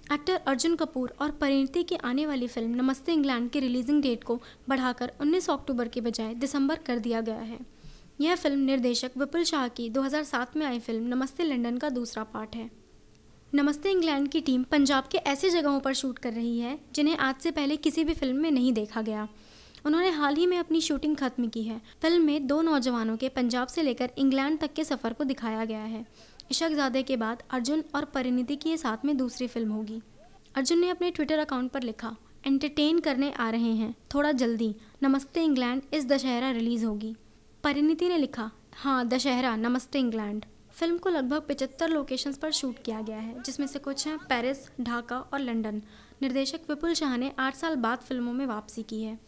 Actor Arjun Kapoor और परिणीति की आने वाली फिल्म नमस्ते इंग्लैंड की रिलीजिंग डेट को बढ़ाकर 19 अक्टूबर के बजाय दिसंबर कर दिया गया है। यह फिल्म निर्देशक विपुल शाह की 2007 में आई फिल्म नमस्ते लंदन का दूसरा पार्ट है। नमस्ते इंग्लैंड की टीम पंजाब के ऐसी जगहों पर शूट कर रही है जिन्हें आज से पहले किसी भी फिल्म में नहीं देखा गया। उन्होंने हाल ही में अपनी शूटिंग खत्म की है। फिल्म में 2 नौजवानों के पंजाब से लेकर इंग्लैंड तक के सफ़र को दिखाया गया है। इशकजादे के बाद अर्जुन और परिणीति की ये साथ में दूसरी फिल्म होगी। अर्जुन ने अपने ट्विटर अकाउंट पर लिखा, एंटरटेन करने आ रहे हैं थोड़ा जल्दी, नमस्ते इंग्लैंड इस दशहरा रिलीज़ होगी। परिणीति ने लिखा, हाँ दशहरा नमस्ते इंग्लैंड। फिल्म को लगभग 75 लोकेशंस पर शूट किया गया है, जिसमें से कुछ हैं पेरिस, ढाका और लंदन। निर्देशक विपुल शाह ने 8 साल बाद फिल्मों में वापसी की है।